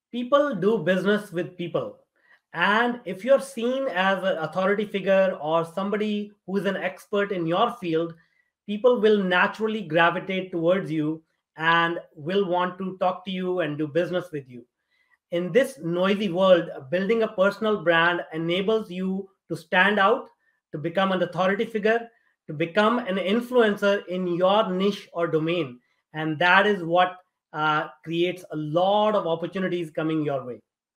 People do business with people. And if you're seen as an authority figure or somebody who is an expert in your field, people will naturally gravitate towards you and will want to talk to you and do business with you. In this noisy world, building a personal brand enables you to stand out, to become an authority figure, to become an influencer in your niche or domain. And that is what creates a lot of opportunities coming your way.